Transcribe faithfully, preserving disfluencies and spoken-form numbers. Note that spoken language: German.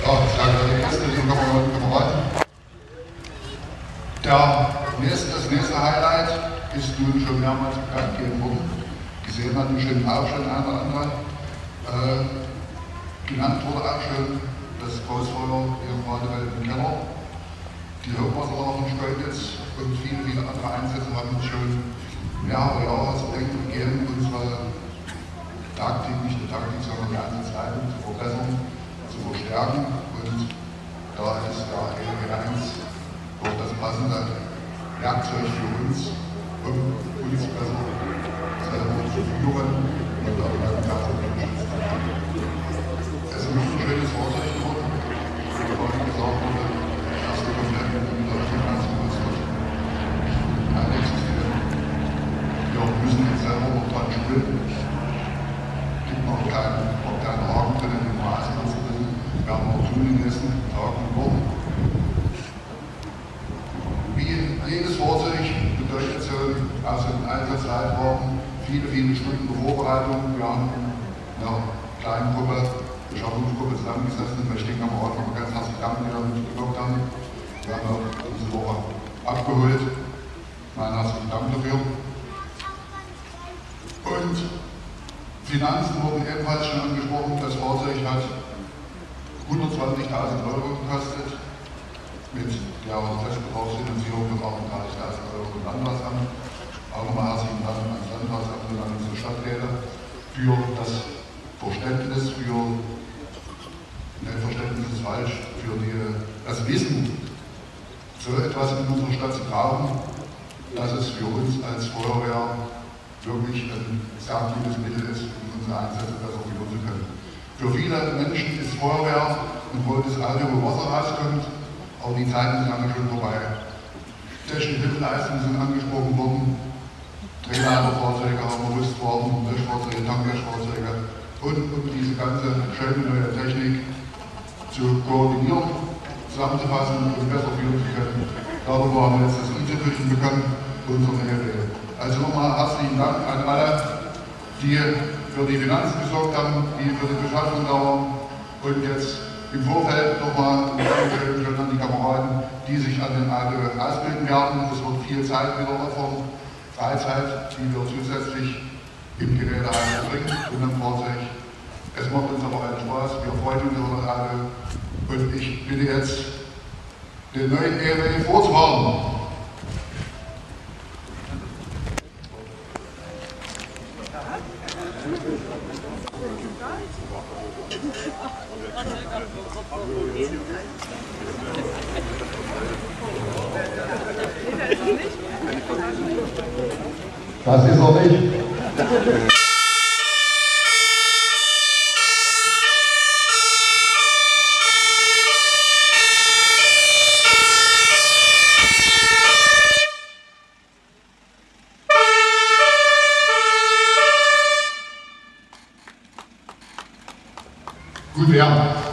sehr geehrte Gäste, liebe Kameradinnen und Kameraden. Der nächste, das nächste Highlight ist nun schon mehrmals bekannt gegeben worden. Gesehen hat mich schon auch schon ein oder andere. Äh, genannt wurde auch schon das Großfeuer hier im Radewelt im Keller. Die Hochwasserlauf von Stoltitz und viele, viele andere Einsätze haben uns schon mehrere Jahre zu denken gegeben, unsere Taktik, nicht nur Taktik, sondern die Einsatzleitung zu verbessern, zu verstärken. Und da ist der E R W eins auch das passende Werkzeug für uns, um uns besser selber zu führen und auch beim Personal. Es ist ein schönes Fahrzeug geworden, wie vorhin gesagt wurde, das erste komplett in Deutschland ausgerüstet. Ein existiert. Wir müssen jetzt selber noch dran schulen. Es gibt noch keinen kleinen Haken drin in den Maßnahmen drin. Wir werden noch tun in den nächsten Tagen und Wochen. Wie jedes Fahrzeug bedeutet so aus dem Einsatzzeitraum viele, viele Stunden Vorbereitung. Wir haben in einer kleinen Gruppe, Beschaffungsgruppe zusammengesessen. Ich möchte den Kameraden noch ganz herzlich danken, die da mitgewirkt haben. Wir haben auch diese Woche abgeholt. Meinen herzlichen Dank dafür. Und Finanzen wurden ebenfalls schon angesprochen. Das Fahrzeug hat hundertzwanzigtausend Euro gekostet. Mit der Festbetragsfinanzierung von achtunddreißigtausend Euro vom Landratsamt. Auch nochmal herzlichen Dank ans Landratsamt und an unsere Stadträte für das Verständnis, für, ne, Verständnis ist falsch, für die, das Wissen, so etwas in unserer Stadt zu brauchen, dass es für uns als Feuerwehr wirklich ein sehr gutes Mittel ist, um unsere Einsätze besser führen zu können. Für viele Menschen ist Feuerwehr ein rotes Auto, wo Wasser rauskommt, aber die Zeiten sind alle schon vorbei. Technische Hilfeleistungen sind angesprochen worden, Drehleiterfahrzeuge haben wir Rüstwagen, Löschfahrzeuge, Tanklöschfahrzeuge und um diese ganze schöne neue Technik zu koordinieren, zusammenzufassen und besser führen zu können. Darüber haben wir jetzt das I T I bekommen, unseren E R W. Also nochmal herzlichen Dank an alle, die für die Finanzen gesorgt haben, die für die Beschaffung da waren und jetzt im Vorfeld nochmal ein Dankeschön schon an die Kameraden, die sich an den Auto ausbilden werden. Es wird viel Zeit wieder opfern, Freizeit, die wir zusätzlich im Geräteheim verbringen und am Fahrzeug. Es macht uns aber allen Spaß, wir freuen uns über das Auto und ich bitte jetzt, den neuen E R W vorzufahren. Das ist er nicht. Gut, ja.